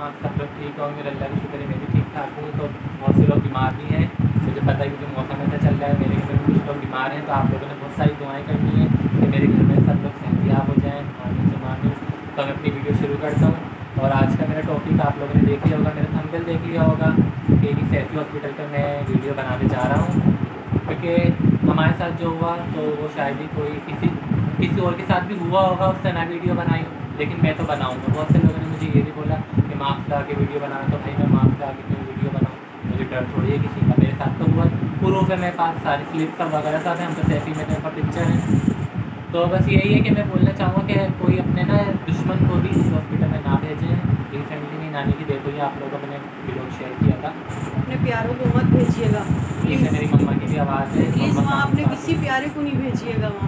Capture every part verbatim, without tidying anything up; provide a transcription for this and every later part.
आप सब लोग ठीक होंगे। अल्लाह का शुक्र है मैं भी ठीक ठाक हूँ। तो बहुत से लोग बीमार भी हैं, मुझे पता है क्योंकि मौसम ऐसा चल रहा है। मेरे घर में कुछ लोग बीमार हैं, तो आप लोगों ने बहुत सारी दुआएं करनी है कि मेरे घर में सब लोग सेहतियाब हो जाएँ। आमीन से मानूँ। तो मैं अपनी वीडियो शुरू करता हूँ। और आज का मेरा टॉपिक आप लोगों ने देख लिया होगा, मेरा थंबनेल देख लिया होगा कि सैफी हॉस्पिटल पर मैं वीडियो बनाने जा रहा हूँ। क्योंकि हमारे साथ जो हुआ तो वो शायद ही कोई किसी किसी और के साथ भी हुआ होगा, उससे मैं वीडियो बनाई, लेकिन मैं तो बनाऊँगा। बहुत से लोगों ने मुझे ये भी बोला कि मास्क लगा के वीडियो बनाना, तो भाई मैं मास्क लगा के क्यों वीडियो बनाऊँ, मुझे डर थोड़ी है किसी का। मेरे साथ तो हुआ, प्रूफ है मेरे पास, सारी स्लिप सब वगैरह साथ है, हम तो सैफी में मेरे पास पिक्चर है। तो बस यही है कि मैं बोलना चाहूँगा कि कोई अपने ना दुश्मन को भी इस हॉस्पिटल में ना भेजें। रिसेंटली मेरी नानी की डेथ हुई, आप लोगों ने वीडियो शेयर किया था। अपने प्यारों को मत भेजिएगा प्लीज़, मेरी मम्मा की भी आवाज़ है, प्लीज़, वहाँ अपने किसी प्यारे को नहीं भेजिएगा वहाँ।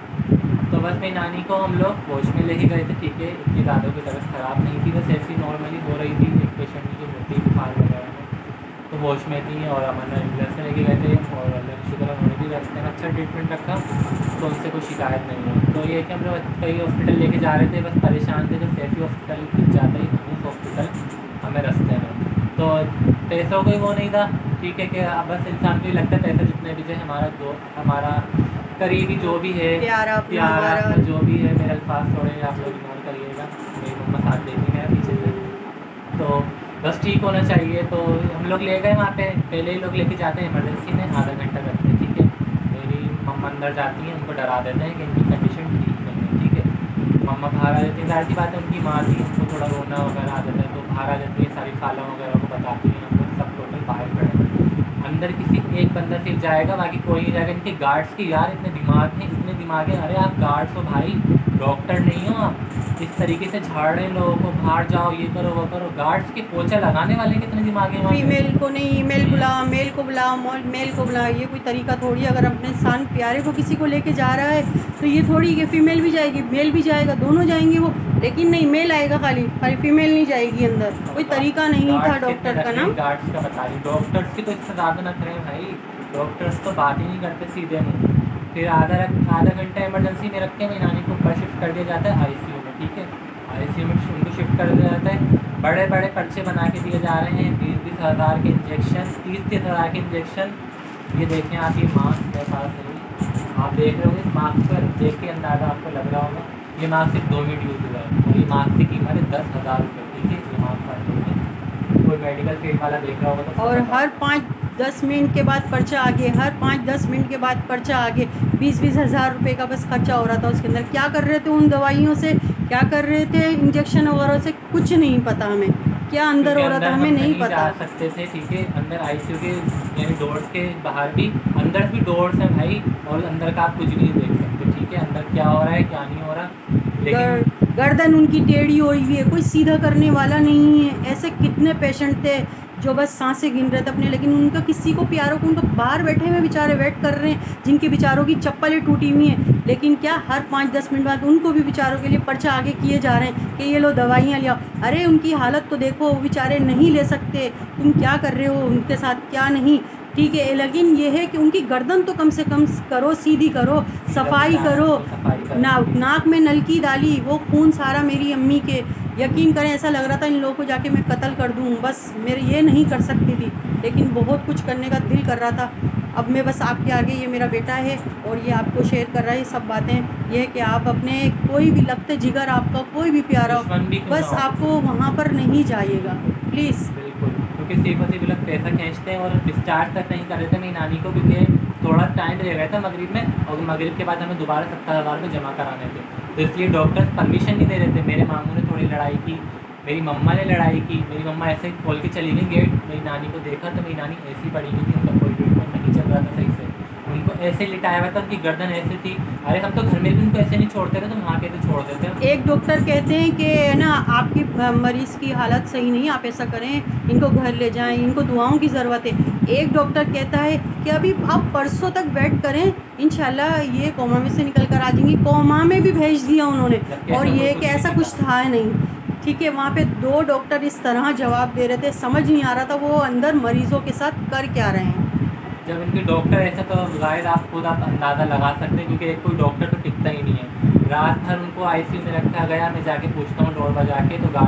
तो बस मेरी नानी को हम लोग होश में लेके गए थे, ठीक है, इतनी ज़्यादा की तबीयत ख़राब नहीं थी, बस ऐसी नॉर्मली हो रही थी। एक पेशेंट की जो होती है बुखार वगैरह में, तो होश में थी और हमने एम्बुलेंस में लेके गए थे। और अल्लाह का शुक्र उन्होंने भी रास्ते में अच्छा ट्रीटमेंट रखा, तो उनसे कोई शिकायत नहीं है। तो ये कि हम लोग कई हॉस्पिटल लेके जा रहे थे, बस परेशान थे। जब सैफी हॉस्पिटल जाते ही हनूस हॉस्पिटल हमें रास्ते में, तो पैसों कोई वो नहीं था, ठीक है, कि अब बस इंसान को ही लगता है पैसा जितने भी जो हमारा दो हमारा करीबी जो भी है प्यारा प्यारा जो भी है, मेरे अल्फाज थोड़े आप लोग इग्नोर करिएगा, मेरी मम्मा साथ देती है पीछे से, तो बस ठीक होना चाहिए। तो हम लोग ले गए वहाँ पे, पहले ही लोग लेके जाते हैं इमरजेंसी में, आधा घंटा करते हैं, ठीक है। मेरी मम्मा अंदर जाती हैं, उनको डरा देते हैं कि इनकी कंडीशन ठीक नहीं है, ठीक है। मम्मा बाहर आ जाती है, जाहिर सी बात है उनकी माँ थी, उनको थोड़ा रोना वगैरह आ जाता है, तो बाहर आ जाती है, सारी खाला वगैरह को बताती हैं, हम लोग सब टोटल बाहर खड़े हैं। अंदर किसी एक बंदा सिर्फ जाएगा, बाकी कोई नहीं जाएगा। इनके गार्ड्स की यार इतने दिमाग हैं, इतने दिमाग हैं, अरे आप गार्ड्स हो भाई, डॉक्टर नहीं हो आप। इस तरीके से झाड़ रहे हैं लोगों को, बाहर जाओ, ये करो वो करो। गार्ड्स के पोछा लगाने वाले कितने दिमाग हैं। फीमेल को नहीं, मेल बुला, मेल को बुला, मेल को बुला, ये कोई तरीका थोड़ी। अगर अपने सान प्यारे को किसी को लेके जा रहा है तो ये थोड़ी कि फीमेल भी जाएगी मेल भी जाएगा, दोनों जाएंगे वो, लेकिन नहीं, मेल आएगा खाली, खाली फीमेल नहीं जाएगी अंदर। कोई तरीका नहीं था डॉक्टर का ना। गार्ड्स का बता रही, डॉक्टर्स की तो इससे ज़्यादा न करें भाई, डॉक्टर्स तो बात ही नहीं करते सीधे मुँह। फिर आधा आधा घंटा इमरजेंसी में रख के मेरी नानी को ऊपर शिफ्ट कर दिया जाता है आईसीयू में, ठीक है। आईसीयू में उनको शिफ्ट कर दिया जाता है, बड़े बड़े पर्चे बना के दिए जा रहे हैं, बीस बीस हज़ार के इंजेक्शन, तीस तीस हज़ार के इंजेक्शन। ये देखें आप, ये मास्क मेरे पास है, आप देख रहे होंगे, इस मास्क पर देख के अंदाज़ा आपको लग रहा होगा ये मास्क सिर्फ दो मिनट यूज़ हुआ है, और ये मास्क की कीमत है दस हज़ार रुपये, ठीक है। ये मास्क कोई मेडिकल फील्ड वाला देख रहा होगा तो, और हर पाँच दस मिनट के बाद पर्चा आगे, हर पाँच दस मिनट के बाद पर्चा आगे, बीस बीस हज़ार रुपये का बस खर्चा हो रहा था उसके अंदर। क्या कर रहे थे उन दवाइयों से, क्या कर रहे थे इंजेक्शन वगैरह से, कुछ नहीं पता हमें क्या अंदर हो रहा था, हमें नहीं पता। जा सकते थे, ठीक है, अंदर आईसीयू के यानी डोर्स के बाहर भी, अंदर भी डोर्स हैं भाई, और अंदर का आप कुछ भी नहीं देख सकते, ठीक है, अंदर क्या हो रहा है क्या नहीं हो रहा। लेकिन गर्दन उनकी टेढ़ी हुई हुई है, कोई सीधा करने वाला नहीं है। ऐसे कितने पेशेंट थे जो बस सांसें गिन रहे थे अपने, लेकिन उनका किसी को प्यारों को, उनको बाहर बैठे हुए बेचारे वेट कर रहे हैं, जिनके बेचारों की चप्पलें टूटी हुई हैं, लेकिन क्या हर पाँच दस मिनट बाद उनको भी बेचारों के लिए पर्चा आगे किए जा रहे हैं कि ये लो दवाइयाँ ले आओ। अरे उनकी हालत तो देखो, वो बेचारे नहीं ले सकते, तुम क्या कर रहे हो उनके साथ, क्या नहीं, ठीक है। लेकिन ये है कि उनकी गर्दन तो कम से कम करो, सीधी करो, सफाई करो, ना नाक में नलकी डाली, वो खून सारा मेरी अम्मी के, यकीन करें ऐसा लग रहा था इन लोगों को जाके मैं कत्ल कर दूँ, बस मेरे ये नहीं कर सकती थी, लेकिन बहुत कुछ करने का दिल कर रहा था। अब मैं बस आपके आगे, ये मेरा बेटा है और ये आपको शेयर कर रहा है ये सब बातें। ये है कि आप अपने कोई भी लगते जिगर, आपका कोई भी प्यारा हो, बस आपको वहाँ पर नहीं जाइएगा प्लीज़। बिल्कुल, क्योंकि सिर्फ और सिर्फ लोग पैसा खींचते हैं और डिस्चार्ज तक नहीं कर रहे थे मेरी नानी को, क्योंकि थोड़ा टाइम रह गया था मगरिब में, और मगरिब के बाद हमें दोबारा सत्तर हज़ार में जमा कराने थे, तो इसलिए डॉक्टर्स परमिशन नहीं दे रहे थे। मेरे मामू ने थोड़ी लड़ाई की, मेरी मम्मा ने लड़ाई की, मेरी मम्मा ऐसे ही खोल के चली गई गेट, मेरी नानी को देखा तो मेरी नानी ऐसी पड़ी हुई थी, उनका कोई ट्रीटमेंट नहीं चल रहा था सही से, उनको ऐसे लिटाया हुआ था, उनकी गर्दन ऐसे थी। अरे हम तो घर में भी उनको ऐसे नहीं छोड़ते थे, तो वहाँ कैसे छोड़ देते हैं। एक डॉक्टर कहते हैं कि ना आपकी मरीज़ की हालत सही नहीं, आप ऐसा करें इनको घर ले जाएं, इनको दुआओं की ज़रूरत है। एक डॉक्टर कहता है कि अभी आप परसों तक वेट करें, इंशाल्लाह ये कोमा में से निकल कर आ जाएंगी। कोमा में भी भेज दिया उन्होंने, और ये कि ऐसा कुछ था नहीं, ठीक है। वहाँ पे दो डॉक्टर इस तरह जवाब दे रहे थे, समझ नहीं आ रहा था वो अंदर मरीज़ों के साथ कर क्या रहे हैं। जब इनके डॉक्टर ऐसा, तो जाहिर आप खुद आप अंदाज़ा लगा सकते हैं, क्योंकि एक कोई डॉक्टर तो टिकता ही नहीं है। रात भर उनको आईसीयू में रखा गया, मैं जाके पूछता हूँ डोर बजा के, तो गार्ड्स कितने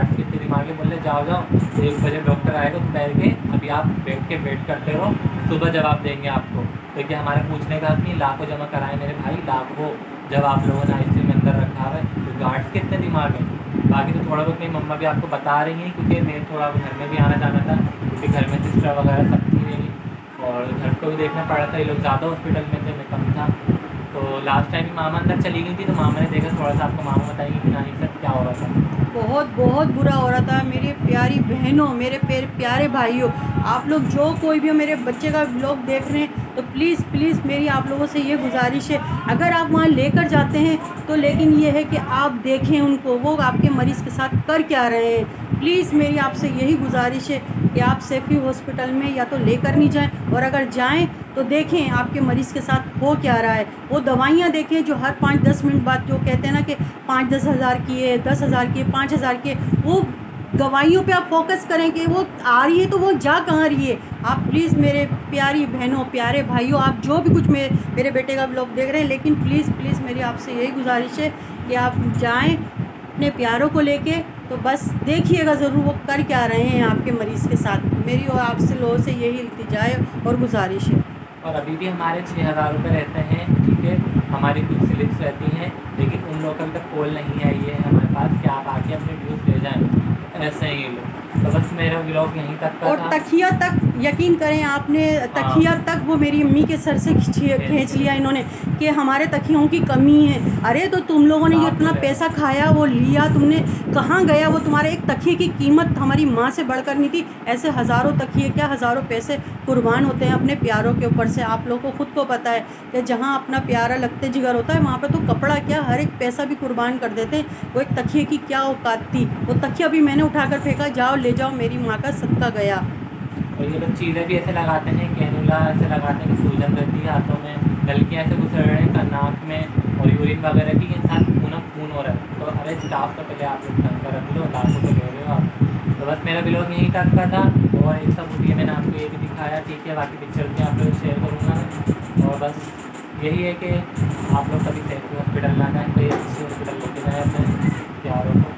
दिमाग में बोले जाओ जाओ एक बजे डॉक्टर आएगा दोपहर के, अभी आप बैठ के वेट करते रहो, सुबह जवाब देंगे आपको। तो क्या हमारे पूछने का अपनी लाखों जमा कराए मेरे भाई, लाखों जब आप लोगों ने आई सी यू में अंदर रखा है। तो गार्ड्स कितने दिमाग है। बाकी तो थोड़ा बहुत मेरी मम्मा भी आपको बता रही हैं, क्योंकि मैं थोड़ा घर में भी आना जाना था, क्योंकि घर में सिस्टर वगैरह सब थी मेरी, और घर को भी देखना पड़ा था। ये लोग ज़्यादा हॉस्पिटल में थे, मैं कम था। तो लास्ट टाइम मामा अंदर चली गई थी, तो मामा ने देखा थोड़ा सा, आपको मामा बताएंगे कि नहीं सर क्या हो रहा था। बहुत बहुत बुरा हो रहा था। मेरी प्यारी बहनों, मेरे प्यारे भाइयों, आप लोग जो कोई भी हो मेरे बच्चे का व्लॉग देख रहे हैं, तो प्लीज़ प्लीज़ मेरी आप लोगों से ये गुजारिश है, अगर आप वहाँ लेकर जाते हैं तो लेकिन ये है कि आप देखें उनको, वो आपके मरीज़ के साथ कर क्या रहे हैं। प्लीज़ मेरी आपसे यही गुजारिश है कि आप सेफ़ी हॉस्पिटल में या तो लेकर नहीं जाएं, और अगर जाएं तो देखें आपके मरीज़ के साथ हो क्या रहा है। वो दवाइयाँ देखें जो हर पाँच दस मिनट बाद जो कहते हैं ना कि पाँच दस हज़ार की है, दस हज़ार की है, पाँच हज़ार की है, वो दवाइयों पे आप फोकस करें कि वो आ रही है तो वो जा कहाँ रही है। आप प्लीज़ मेरे प्यारी बहनों, प्यारे भाइयों, आप जो भी कुछ मेरे मेरे बेटे का व्लॉग देख रहे हैं, लेकिन प्लीज़ प्लीज़ मेरी आपसे यही गुजारिश है कि आप जाएं अपने प्यारों को लेके, तो बस देखिएगा ज़रूर वो कर क्या रहे हैं आपके मरीज़ के साथ। मेरी और आपसे लोगों से यही इल्तिजा और गुजारिश है। और अभी भी हमारे छः हज़ार रुपये रहते हैं, ठीक है, हमारी कुछ स्लिप्स रहती हैं, लेकिन उन लोगों का अभी तक कॉल नहीं आई है हमारे पास कि आप आके अपने ड्यूज़ ले जाएं। ऐसे ही लोग, तो बस मेरा व्लॉग यहीं तक का और था। तकिया तक यकीन करें आपने, तकिया हाँ। तक वो मेरी अम्मी के सर से खींच लिया इन्होंने कि हमारे तकियों की कमी है। अरे तो तुम लोगों ने जो इतना पैसा खाया वो लिया तुमने, कहाँ गया वो? तुम्हारे एक तकिए की कीमत हमारी माँ से बढ़कर नहीं थी। ऐसे हज़ारों तकिए, क्या हज़ारों पैसे कुर्बान होते हैं अपने प्यारों के ऊपर से। आप लोगों को खुद को पता है कि जहाँ अपना प्यारा लगते जिगर होता है, वहाँ पर तो कपड़ा क्या हर एक पैसा भी कुर्बान कर देते हैं। वो एक तकिए की क्या औकात थी। वो तकिया भी मैंने उठाकर फेंका, जाओ ले जाओ, मेरी माँ का सदका गया। और ये लोग चीज़ें भी ऐसे लगाते हैं, कैनुला ऐसे लगाते हैं कि सूजन रहती है हाथों में, नलकियाँ ऐसे घुस रहे हैं नाक में, और यूरिन वगैरह की इंसान खून खून हो रहा है। तो अरे स्टाफ तो पहले आप लोग ढंग कर रख लो, लाखों तो ले रहे हो आप। तो बस मेरा व्लॉग यहीं तक का था, और एक सब ये मैंने आपको ये भी दिखाया, ठीक है। बाकी पिक्चर भी आप लोग शेयर करूँगा, और बस यही है कि आप लोग कभी सेफ हॉस्पिटल लाना है, कोई अच्छी हॉस्पिटल लेके जाए अपने प्यारों को।